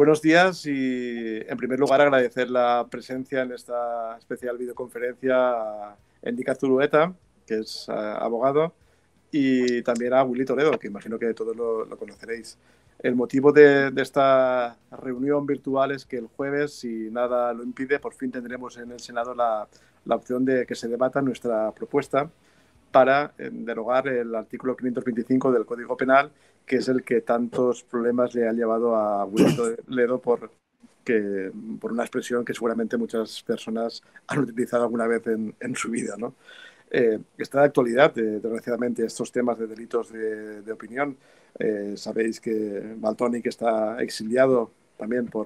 Buenos días y, en primer lugar, agradecer la presencia en esta especial videoconferencia a Endika Zulueta, que es abogado, y también a Willy Toledo, que imagino que todos lo conoceréis. El motivo de esta reunión virtual es que el jueves, si nada lo impide, por fin tendremos en el Senado la opción de que se debata nuestra propuesta para derogar el artículo 525 del Código Penal, que es el que tantos problemas le ha llevado a Willy Toledo por una expresión que seguramente muchas personas han utilizado alguna vez en su vida, ¿no? Está de actualidad, desgraciadamente, estos temas de delitos de opinión. Sabéis que Valtonyc está exiliado también por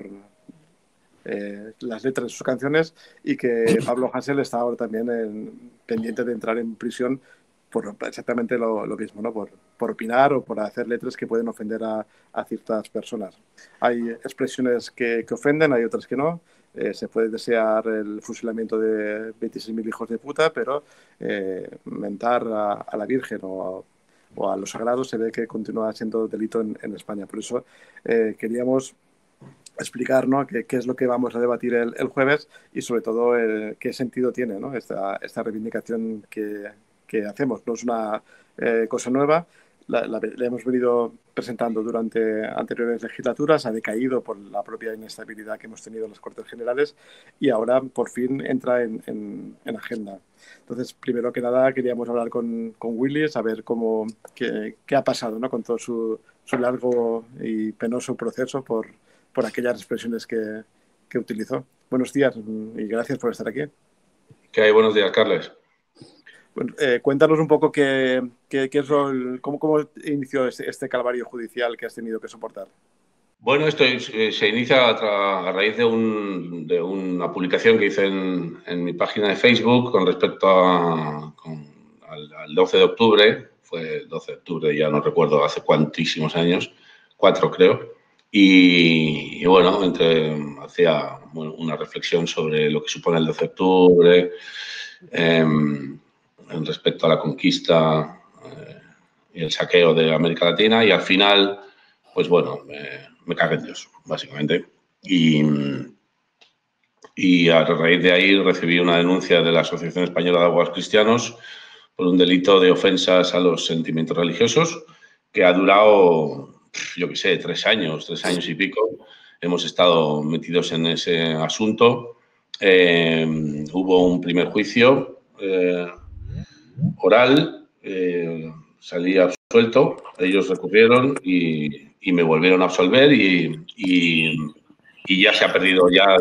las letras de sus canciones y que Pablo Hasél está ahora también pendiente de entrar en prisión por exactamente lo mismo, ¿no? Por opinar o por hacer letras que pueden ofender a ciertas personas. Hay expresiones que ofenden, hay otras que no. Se puede desear el fusilamiento de 26.000 hijos de puta, pero mentar a la Virgen o a los sagrados se ve que continúa siendo delito en España. Por eso queríamos explicar, ¿no?, qué es lo que vamos a debatir el jueves y, sobre todo, qué sentido tiene, ¿no?, esta reivindicación que hacemos. No es una cosa nueva, la hemos venido presentando durante anteriores legislaturas, ha decaído por la propia inestabilidad que hemos tenido en las Cortes Generales y ahora por fin entra en agenda. Entonces, primero que nada, queríamos hablar con Willy, saber qué ha pasado, ¿no?, con todo su largo y penoso proceso por aquellas expresiones que utilizó. Buenos días y gracias por estar aquí. ¿Qué hay? Buenos días, Carles. Bueno, cuéntanos un poco cómo inició este calvario judicial que has tenido que soportar. Bueno, esto se inicia a raíz de una publicación que hice en mi página de Facebook con respecto al 12 de octubre. Fue el 12 de octubre, ya no recuerdo hace cuantísimos años, 4 creo. Y bueno, hacía una reflexión sobre lo que supone el 12 de octubre, en respecto a la conquista y el saqueo de América Latina, y al final, pues bueno, me cagué en Dios, básicamente. Y a raíz de ahí recibí una denuncia de la Asociación Española de Abogados Cristianos por un delito de ofensas a los sentimientos religiosos que ha durado, yo qué sé, 3 años y pico. Hemos estado metidos en ese asunto. Hubo un primer juicio oral, salí absuelto, ellos recurrieron y me volvieron a absolver y ya se ha perdido, ya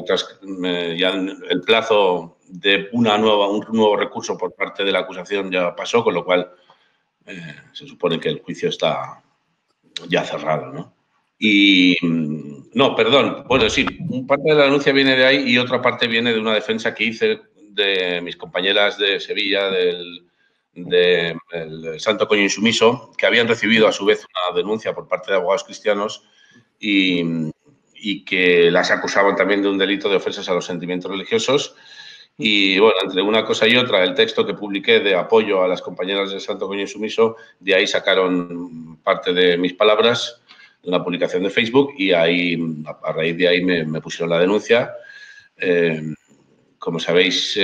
el plazo de un nuevo recurso por parte de la acusación ya pasó, con lo cual se supone que el juicio está ya cerrado, ¿no? No, perdón, bueno, sí, parte de la denuncia viene de ahí y otra parte viene de una defensa que hice de mis compañeras de Sevilla, del Santo Coño Insumiso, que habían recibido a su vez una denuncia por parte de abogados cristianos y que las acusaban también de un delito de ofensas a los sentimientos religiosos. Y bueno, entre una cosa y otra, el texto que publiqué de apoyo a las compañeras del Santo Coño Insumiso, de ahí sacaron parte de mis palabras de una publicación de Facebook y ahí, a raíz de ahí me pusieron la denuncia. Como sabéis,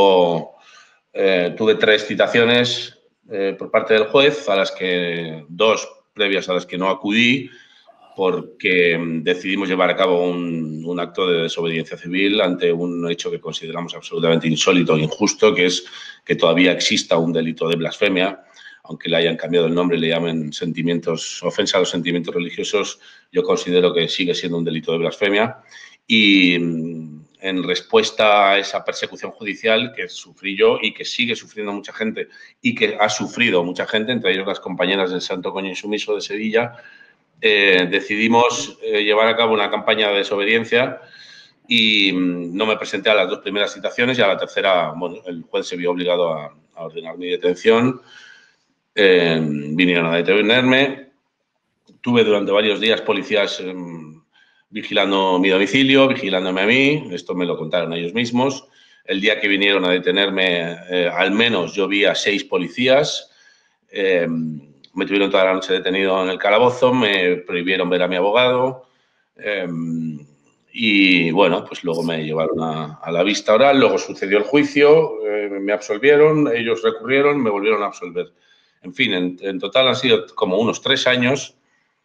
tuve 3 citaciones por parte del juez, a las que 2 previas a las que no acudí, porque decidimos llevar a cabo un acto de desobediencia civil ante un hecho que consideramos absolutamente insólito e injusto, que es que todavía exista un delito de blasfemia. Aunque le hayan cambiado el nombre, le llamen ofensa a los sentimientos religiosos, yo considero que sigue siendo un delito de blasfemia. Y en respuesta a esa persecución judicial que sufrí yo y que sigue sufriendo mucha gente y que ha sufrido mucha gente, entre ellos las compañeras del Santo Coño Insumiso de Sevilla, decidimos llevar a cabo una campaña de desobediencia y no me presenté a las 2 primeras citaciones y a la tercera, bueno, el juez se vio obligado a ordenar mi detención. Vinieron a detenerme. Tuve durante varios días policías vigilando mi domicilio, vigilándome a mí. Esto me lo contaron ellos mismos. El día que vinieron a detenerme, al menos yo vi a 6 policías. Me tuvieron toda la noche detenido en el calabozo, me prohibieron ver a mi abogado, Y bueno, pues luego me llevaron a la vista oral, luego sucedió el juicio, me absolvieron, ellos recurrieron, me volvieron a absolver. En fin, en total han sido como unos 3 años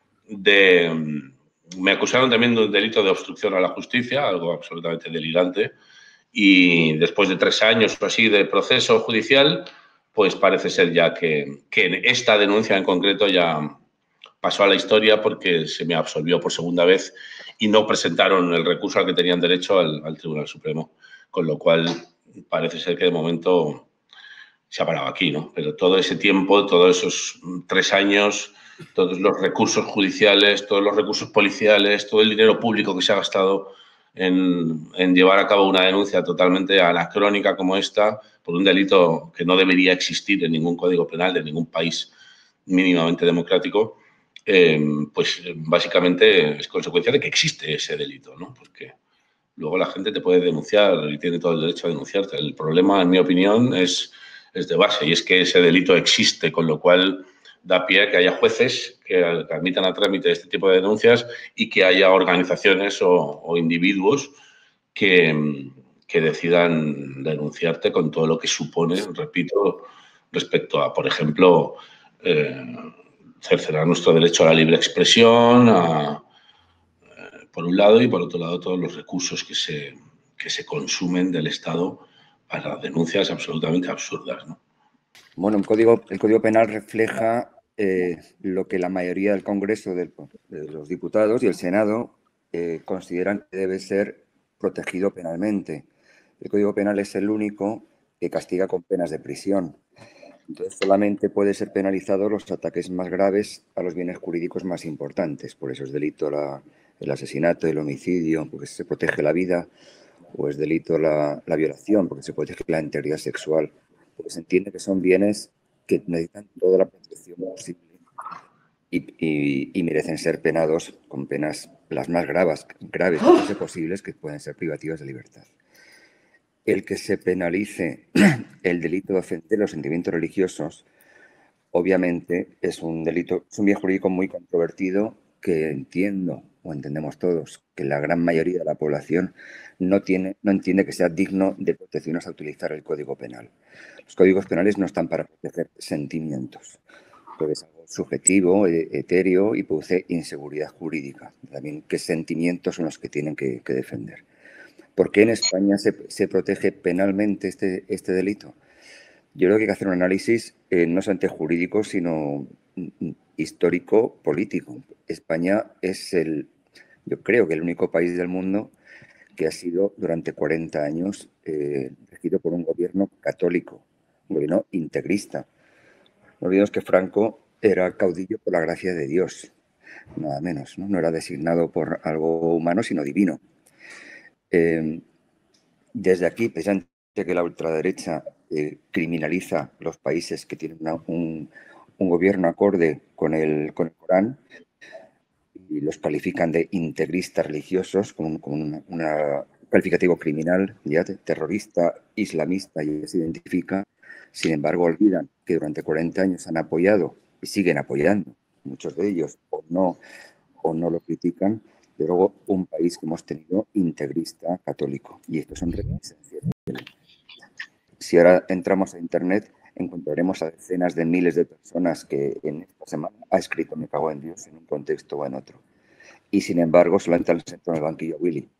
me acusaron también de un delito de obstrucción a la justicia, algo absolutamente delirante, y después de 3 años o así de proceso judicial, pues parece ser ya que esta denuncia en concreto ya pasó a la historia porque se me absolvió por segunda vez y no presentaron el recurso al que tenían derecho al Tribunal Supremo, con lo cual parece ser que de momento se ha parado aquí, ¿no? Pero todo ese tiempo, todos esos 3 años, todos los recursos judiciales, todos los recursos policiales, todo el dinero público que se ha gastado en llevar a cabo una denuncia totalmente anacrónica como esta, por un delito que no debería existir en ningún código penal de ningún país mínimamente democrático, pues básicamente es consecuencia de que existe ese delito, ¿no? Porque luego la gente te puede denunciar y tiene todo el derecho a denunciarte. El problema, en mi opinión, es de base y es que ese delito existe, con lo cual da pie a que haya jueces que admitan a trámite este tipo de denuncias y que haya organizaciones o individuos que decidan denunciarte con todo lo que supone, repito, respecto a, por ejemplo, cercenar nuestro derecho a la libre expresión, por un lado, y por otro lado todos los recursos que se consumen del Estado para denuncias absolutamente absurdas, ¿no? Bueno, el Código Penal refleja lo que la mayoría del Congreso de los Diputados y el Senado consideran que debe ser protegido penalmente. El Código Penal es el único que castiga con penas de prisión. Entonces, solamente puede ser penalizado los ataques más graves a los bienes jurídicos más importantes. Por eso es delito el asesinato, el homicidio, porque se protege la vida, o es delito la violación, porque se protege la integridad sexual, porque se entiende que son bienes que necesitan toda la protección posible y merecen ser penados con penas las más graves posibles, que pueden ser privativas de libertad. El que se penalice el delito de ofender los sentimientos religiosos, obviamente es un delito, es un bien jurídico muy controvertido que entendemos todos, que la gran mayoría de la población no entiende que sea digno de protección hasta utilizar el Código Penal. Los códigos penales no están para proteger sentimientos, porque es algo subjetivo, etéreo y produce inseguridad jurídica. También qué sentimientos son los que tienen que defender. ¿Por qué en España se protege penalmente este delito? Yo creo que hay que hacer un análisis no solamente jurídico, sino histórico-político. España es yo creo que el único país del mundo que ha sido durante 40 años regido por un gobierno católico, un gobierno integrista. No olvidemos que Franco era caudillo por la gracia de Dios, nada menos, ¿no? No era designado por algo humano, sino divino. Desde aquí, precisamente que la ultraderecha criminaliza los países que tienen un gobierno acorde con el Corán y los califican de integristas religiosos con un calificativo criminal, ya terrorista, islamista, y se identifica. Sin embargo, olvidan que durante 40 años han apoyado y siguen apoyando, muchos de ellos, o no lo critican, de luego un país que hemos tenido integrista católico. Y estos son reminiscencias. Si ahora entramos a Internet, encontraremos a decenas de miles de personas que en esta semana ha escrito "me cago en Dios" en un contexto o en otro. Y sin embargo, solamente han sentado en el banquillo a Willy.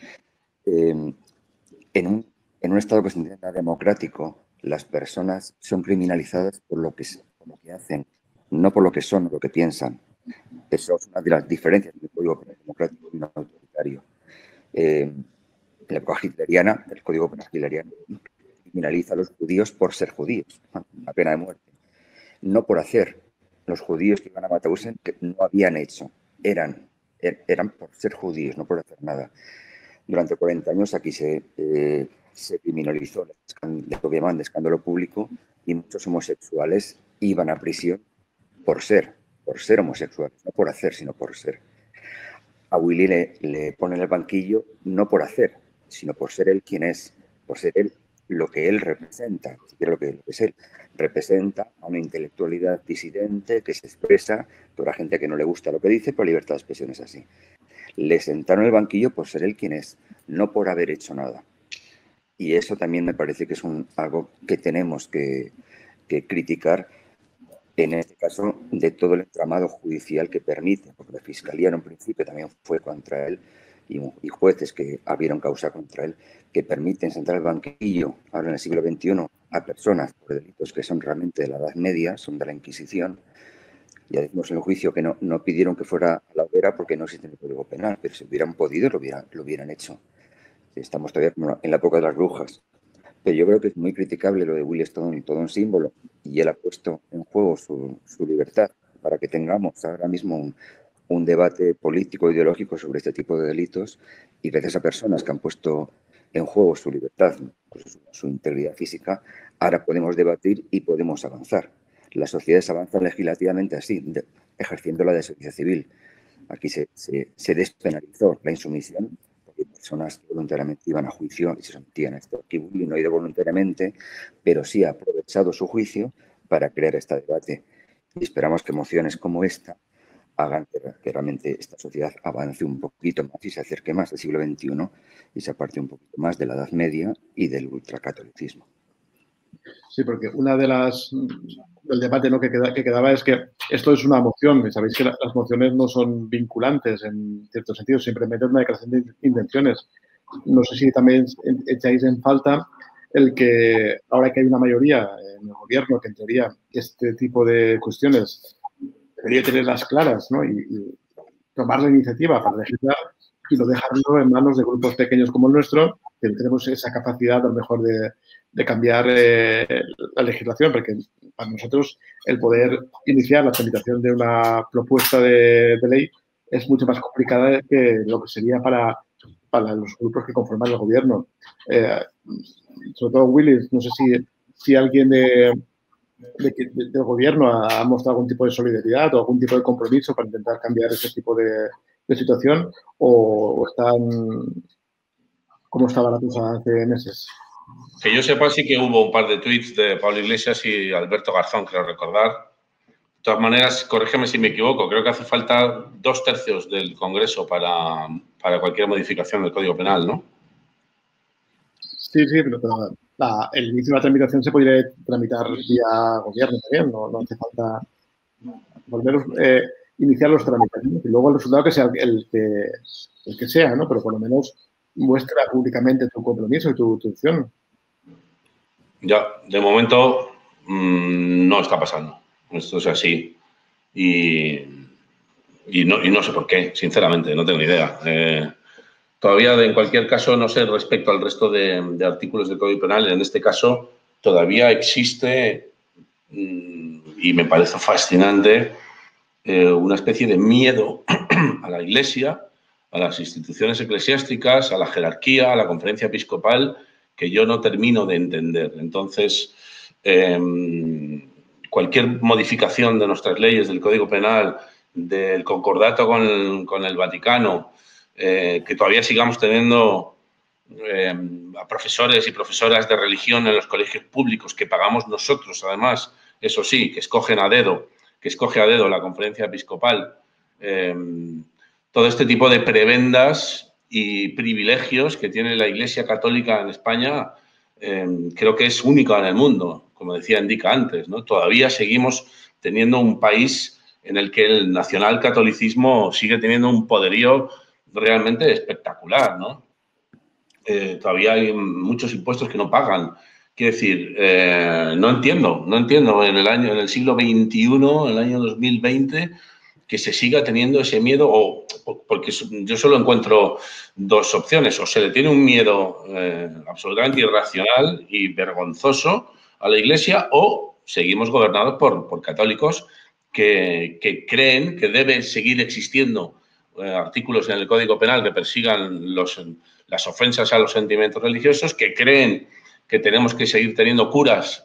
En un Estado que se entienda democrático, las personas son criminalizadas por lo que hacen, no por lo que son o lo que piensan. Eso es una de las diferencias del Código Penal democrático y no autoritario. En la época hitleriana, el Código Penal hitleriano criminaliza a los judíos por ser judíos, una pena de muerte. No por hacer. Los judíos que iban a Mauthausen, que no habían hecho, eran por ser judíos, no por hacer nada. Durante 40 años aquí se criminalizó lo que llaman de escándalo público, y muchos homosexuales iban a prisión por ser homosexuales, no por hacer, sino por ser. A Willy le ponen el banquillo no por hacer, sino por ser él quien es, por ser él lo que él representa, lo que es él. Representa a una intelectualidad disidente que se expresa, toda la gente que no le gusta lo que dice, pero libertad de expresión es así. Le sentaron en el banquillo por ser él quien es, no por haber hecho nada. Y eso también me parece que es algo que tenemos que criticar, en este caso, de todo el entramado judicial que permite, porque la Fiscalía en un principio también fue contra él, y jueces que abrieron causa contra él, que permiten sentar al banquillo, ahora en el siglo XXI, a personas por delitos que son realmente de la Edad Media, son de la Inquisición. Ya decimos en el juicio que no pidieron que fuera a la hoguera porque no existe el Código Penal, pero si hubieran podido, lo hubieran hecho. Estamos todavía como en la época de las brujas. Pero yo creo que es muy criticable lo de Will Stone, todo un símbolo, y él ha puesto en juego su libertad para que tengamos ahora mismo un debate político ideológico sobre este tipo de delitos, y gracias a personas que han puesto en juego su libertad, pues su integridad física, ahora podemos debatir y podemos avanzar. Las sociedades avanzan legislativamente así, ejerciendo la desobediencia civil. Aquí se despenalizó la insumisión, porque personas que voluntariamente iban a juicio y se sometían a esto. Aquí Willy no ha ido voluntariamente, pero sí ha aprovechado su juicio para crear este debate. Y esperamos que mociones como esta hagan que realmente esta sociedad avance un poquito más y se acerque más al siglo XXI y se aparte un poquito más de la Edad Media y del ultracatolicismo. Sí, porque una de del debate, ¿no?, que quedaba es que esto es una moción, y sabéis que las mociones no son vinculantes en cierto sentido, simplemente es una declaración de intenciones. No sé si también echáis en falta el que ahora que hay una mayoría en el gobierno que en teoría este tipo de cuestiones debería tenerlas claras, ¿no?, y tomar la iniciativa para legislar, y no dejarlo en manos de grupos pequeños como el nuestro, que tenemos esa capacidad a lo mejor de cambiar la legislación, porque para nosotros el poder iniciar la tramitación de una propuesta de ley es mucho más complicada que lo que sería para los grupos que conforman el gobierno. Sobre todo, Willis, no sé si alguien del gobierno ha mostrado algún tipo de solidaridad o algún tipo de compromiso para intentar cambiar ese tipo de situación, o están como estaba la cosa hace meses. Que yo sepa, sí que hubo un par de tuits de Pablo Iglesias y Alberto Garzón, creo recordar. De todas maneras, corrígeme si me equivoco, creo que hace falta 2/3 del Congreso para cualquier modificación del Código Penal, ¿no? Sí, pero el inicio de la tramitación se podría tramitar vía gobierno también, no hace falta volver a iniciar los trámites, ¿no? Y luego el resultado que sea el que sea, ¿no? Pero por lo menos muestra públicamente tu compromiso y tu opción. Ya, de momento no está pasando. Esto es así. Y no sé por qué, sinceramente, no tengo ni idea. Todavía, en cualquier caso, no sé respecto al resto de artículos del Código Penal, en este caso todavía existe, y me parece fascinante, una especie de miedo a la Iglesia, a las instituciones eclesiásticas, a la jerarquía, a la conferencia episcopal, que yo no termino de entender. Entonces, cualquier modificación de nuestras leyes, del Código Penal, del concordato con el Vaticano, que todavía sigamos teniendo a profesores y profesoras de religión en los colegios públicos que pagamos nosotros, además, eso sí, que escoge a dedo la conferencia episcopal. Todo este tipo de prebendas y privilegios que tiene la Iglesia Católica en España, creo que es única en el mundo, como decía Indica antes, ¿no? Todavía seguimos teniendo un país en el que el nacionalcatolicismo sigue teniendo un poderío realmente espectacular, ¿no? Todavía hay muchos impuestos que no pagan. Quiero decir, no entiendo en el siglo XXI, en el año 2020, que se siga teniendo ese miedo, porque yo solo encuentro dos opciones: o se le tiene un miedo absolutamente irracional y vergonzoso a la Iglesia, o seguimos gobernados por católicos que creen que debe seguir existiendo artículos en el Código Penal que persigan las ofensas a los sentimientos religiosos, que creen que tenemos que seguir teniendo curas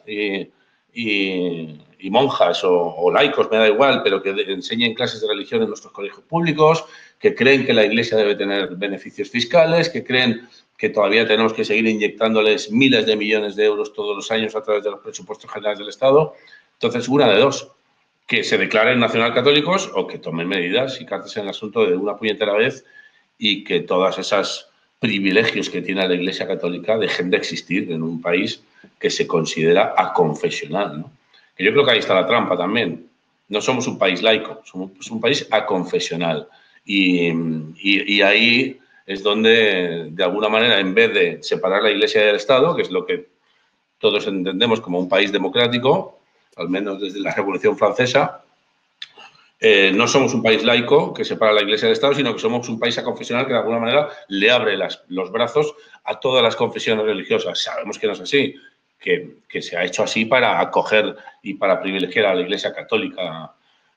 y monjas o laicos, me da igual, pero que enseñen clases de religión en nuestros colegios públicos, que creen que la Iglesia debe tener beneficios fiscales, que creen que todavía tenemos que seguir inyectándoles miles de millones de euros todos los años a través de los presupuestos generales del Estado. Entonces, una de dos: que se declaren nacionalcatólicos o que tomen medidas y cartas en el asunto de una puñetera vez y que todas esas privilegios que tiene la Iglesia Católica dejen de existir en un país que se considera aconfesional, ¿no? Que yo creo que ahí está la trampa también. No somos un país laico, somos un país aconfesional. Y ahí es donde, de alguna manera, en vez de separar la Iglesia del Estado, que es lo que todos entendemos como un país democrático, al menos desde la Revolución Francesa, no somos un país laico que separa la Iglesia del Estado, sino que somos un país aconfesional que de alguna manera le abre los brazos a todas las confesiones religiosas. Sabemos que no es así, que se ha hecho así para acoger y para privilegiar a la Iglesia Católica,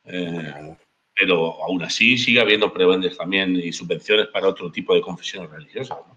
pero aún así sigue habiendo prebendes también y subvenciones para otro tipo de confesiones religiosas, ¿no?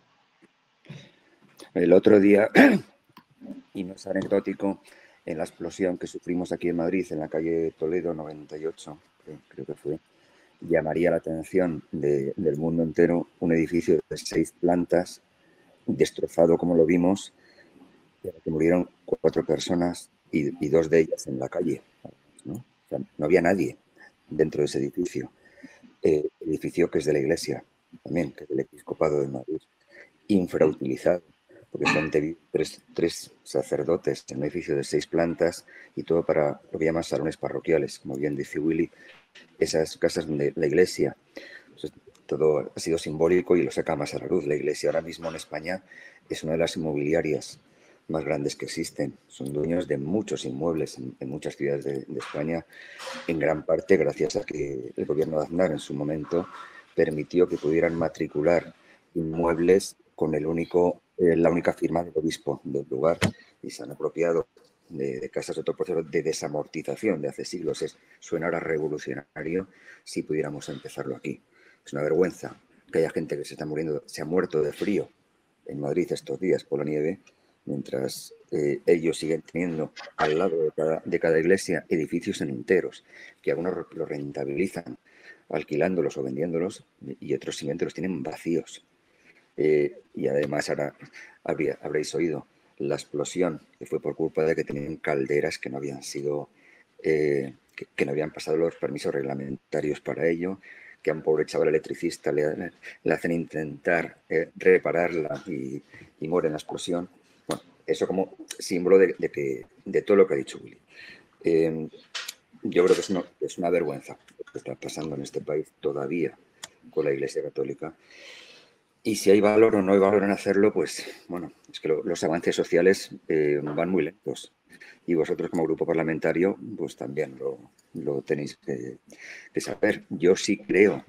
El otro día, y no es anecdótico, en la explosión que sufrimos aquí en Madrid, en la calle Toledo 98, creo que fue, llamaría la atención del mundo entero un edificio de 6 plantas, destrozado como lo vimos, en el que murieron 4 personas y 2 de ellas en la calle, ¿no? O sea, no había nadie dentro de ese edificio. Edificio que es de la Iglesia, también, que es del Episcopado de Madrid, infrautilizado, porque solamente vi 3 sacerdotes en un edificio de 6 plantas y todo para lo que llaman salones parroquiales, como bien dice Willy, esas casas donde la Iglesia, pues, todo ha sido simbólico y lo saca más a la luz. La Iglesia ahora mismo en España es una de las inmobiliarias más grandes que existen. Son dueños de muchos inmuebles en muchas ciudades de España, en gran parte gracias a que el gobierno de Aznar en su momento permitió que pudieran matricular inmuebles con la única firma del obispo del lugar, y se han apropiado de casas de otro proceso de desamortización de hace siglos. Suena ahora revolucionario si pudiéramos empezarlo aquí. Es una vergüenza que haya gente que se está muriendo, se ha muerto de frío en Madrid estos días por la nieve, mientras ellos siguen teniendo al lado de cada iglesia edificios enteros, que algunos lo rentabilizan alquilándolos o vendiéndolos, y otros simplemente los tienen vacíos. Y además ahora habréis oído la explosión, que fue por culpa de que tenían calderas que no habían sido, que no habían pasado los permisos reglamentarios para ello, que a un pobre chaval electricista le hacen intentar repararla y muere en la explosión. Bueno, eso como símbolo de todo lo que ha dicho Willy. Yo creo que es una vergüenza lo que está pasando en este país todavía con la Iglesia Católica. Y si hay valor o no hay valor en hacerlo, pues bueno, es que los avances sociales van muy lentos. Y vosotros como grupo parlamentario, pues también lo tenéis que saber. Yo sí creo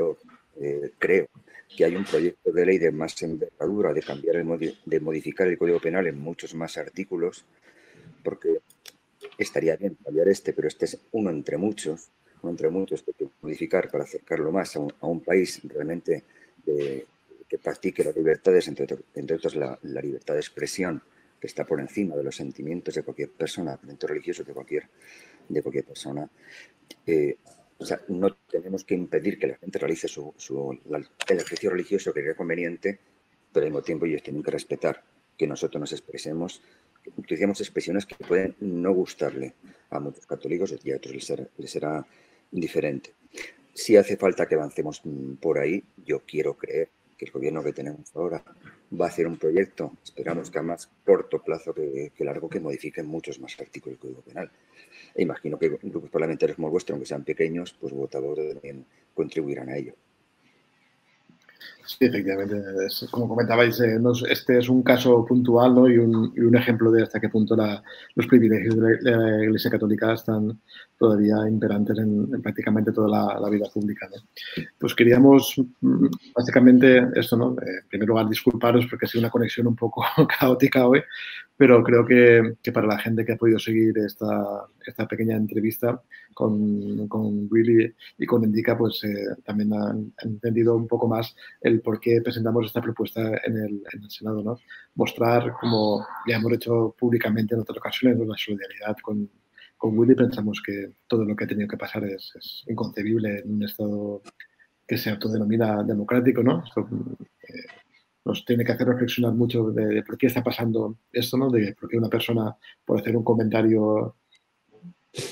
que hay un proyecto de ley de más envergadura, de cambiar, de modificar el Código Penal en muchos más artículos, porque estaría bien cambiar pero este es uno entre muchos que hay que modificar para acercarlo más a un país realmente que practique las libertades, entre otras la libertad de expresión, que está por encima de los sentimientos de cualquier persona, dentro religioso de cualquier persona. O sea, no tenemos que impedir que la gente realice el ejercicio religioso que crea conveniente, pero al mismo tiempo ellos tienen que respetar que nosotros nos expresemos, que utilicemos expresiones que pueden no gustarle a muchos católicos y a otros les será indiferente. Si hace falta que avancemos por ahí, yo quiero creer que el gobierno que tenemos ahora va a hacer un proyecto, esperamos que a más corto plazo que largo, que modifique muchos más artículos del Código Penal. E imagino que grupos parlamentarios como el vuestro, aunque sean pequeños, pues votadores también contribuirán a ello. Sí, efectivamente. Como comentabais, este es un caso puntual, ¿no? y un ejemplo de hasta qué punto los privilegios de la Iglesia Católica están todavía imperantes en prácticamente toda la vida pública, ¿no? Pues queríamos, básicamente, esto, ¿no? En primer lugar, disculparos porque ha sido una conexión un poco caótica hoy, pero creo que para la gente que ha podido seguir esta pequeña entrevista con Willy y con Indica, pues también han entendido un poco más el por qué presentamos esta propuesta en el Senado, ¿no? Mostrar, como ya hemos hecho públicamente en otras ocasiones, la solidaridad con Willy. Pensamos que todo lo que ha tenido que pasar es inconcebible en un Estado que se autodenomina democrático, ¿no? Esto, nos tiene que hacer reflexionar mucho de por qué está pasando esto, ¿no? De por qué una persona, por hacer un comentario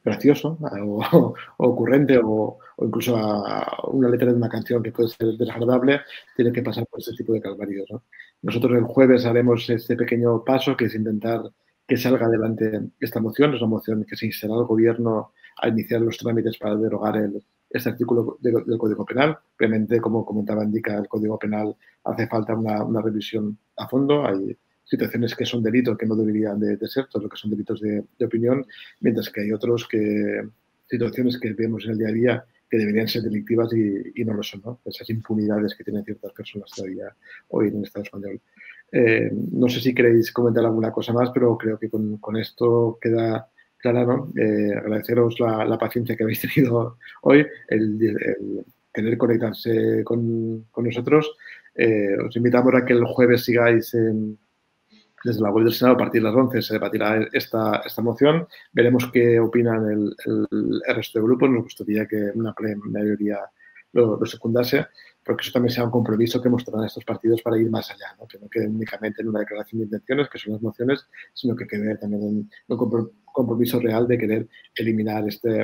gracioso o ocurrente o incluso a una letra de una canción que puede ser desagradable, tiene que pasar por este tipo de calvarios, ¿no? Nosotros el jueves haremos este pequeño paso, que es intentar que salga adelante esta moción. Es una moción que se instará al Gobierno a iniciar los trámites para derogar este artículo del Código Penal. Obviamente, como comentaba, indica el Código Penal, hace falta una revisión a fondo. Hay situaciones que son delitos que no deberían de ser, todo lo que son delitos de opinión, mientras que hay otros situaciones que vemos en el día a día que deberían ser delictivas y no lo son, ¿no? Esas impunidades que tienen ciertas personas todavía hoy en el Estado español. No sé si queréis comentar alguna cosa más, pero creo que con esto queda clara, ¿no? Agradeceros la paciencia que habéis tenido hoy, el querer conectarse con nosotros. Os invitamos a que el jueves sigáis desde la web del Senado. A partir de las 11 se debatirá esta moción. Veremos qué opinan el resto de grupos. Nos gustaría que una mayoría lo secundase, porque eso también sea un compromiso que mostrarán estos partidos para ir más allá, ¿no? Que no quede únicamente en una declaración de intenciones, que son las mociones, sino que quede también en un compromiso real de querer eliminar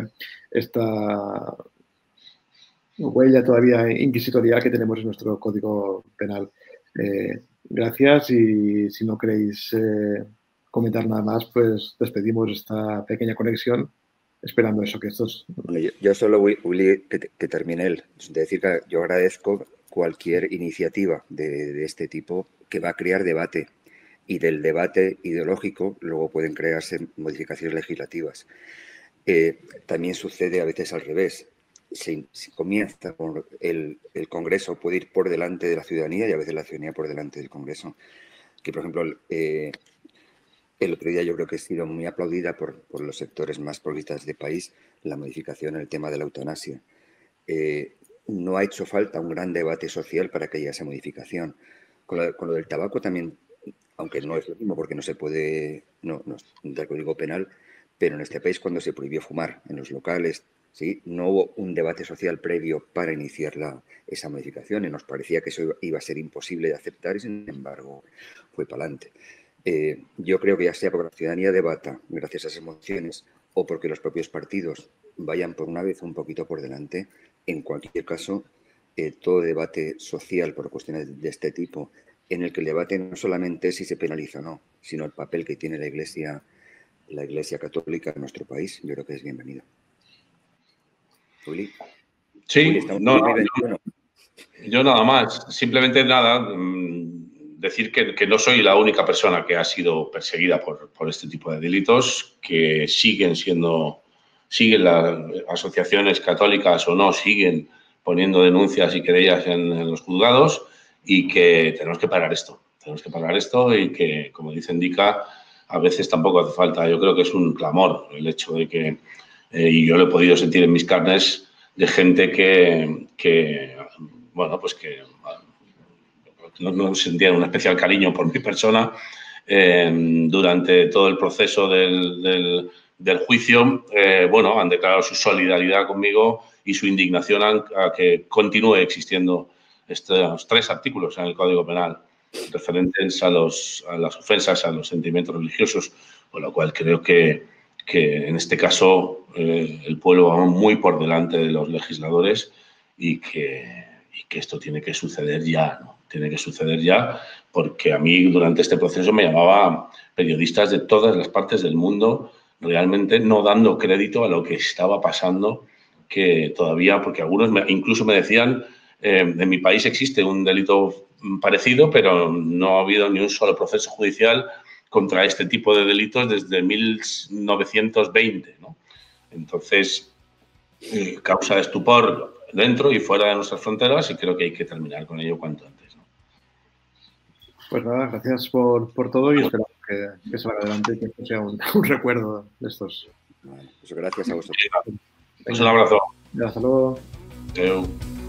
esta huella todavía inquisitorial que tenemos en nuestro Código Penal. Gracias, y si no queréis comentar nada más, pues despedimos esta pequeña conexión, esperando eso, que estos... Bueno, yo solo, Willy, que termine él. Es decir, que yo agradezco cualquier iniciativa de este tipo que va a crear debate, y del debate ideológico luego pueden crearse modificaciones legislativas. También sucede a veces al revés. Si comienza con el Congreso, puede ir por delante de la ciudadanía, y a veces la ciudadanía por delante del Congreso. Que, por ejemplo, el otro día yo creo que ha sido muy aplaudida por los sectores más progresistas del país la modificación en el tema de la eutanasia. No ha hecho falta un gran debate social para que haya esa modificación. Con lo del tabaco también, aunque no es lo mismo porque no se puede, no del Código Penal, pero en este país, cuando se prohibió fumar en los locales, ¿sí?, no hubo un debate social previo para iniciar esa modificación, y nos parecía que eso iba a ser imposible de aceptar, y sin embargo fue para adelante. Yo creo que ya sea porque la ciudadanía debata gracias a esas mociones, o porque los propios partidos vayan por una vez un poquito por delante, en cualquier caso, todo debate social por cuestiones de este tipo, en el que el debate no solamente es si se penaliza o no, sino el papel que tiene la Iglesia Católica en nuestro país, yo creo que es bienvenido. Willy. Sí, Willy, yo nada más. Simplemente nada, decir que no soy la única persona que ha sido perseguida por este tipo de delitos, que siguen las asociaciones católicas o no, siguen poniendo denuncias y querellas en los juzgados, y que tenemos que parar esto. Tenemos que parar esto, y que, como dice Indica, a veces tampoco hace falta. Yo creo que es un clamor el hecho de que, y yo lo he podido sentir en mis carnes, de gente que bueno, pues que no sentían un especial cariño por mi persona durante todo el proceso del juicio. Bueno, han declarado su solidaridad conmigo y su indignación a que continúe existiendo estos 3 artículos en el Código Penal referentes a las ofensas a los sentimientos religiosos, con lo cual creo que en este caso el pueblo va muy por delante de los legisladores, y que esto tiene que suceder ya, ¿no? Tiene que suceder ya, porque a mí durante este proceso me llamaban periodistas de todas las partes del mundo, realmente no dando crédito a lo que estaba pasando, que todavía, porque algunos incluso me decían, en mi país existe un delito parecido, pero no ha habido ni un solo proceso judicial contra este tipo de delitos desde 1920, ¿no? Entonces, causa estupor dentro y fuera de nuestras fronteras, y creo que hay que terminar con ello cuanto antes, ¿no? Pues nada, gracias por todo, y esperamos que salga adelante y que esto sea un recuerdo de estos. Bueno, pues gracias a vosotros. Pues un abrazo. Hasta luego. Adiós.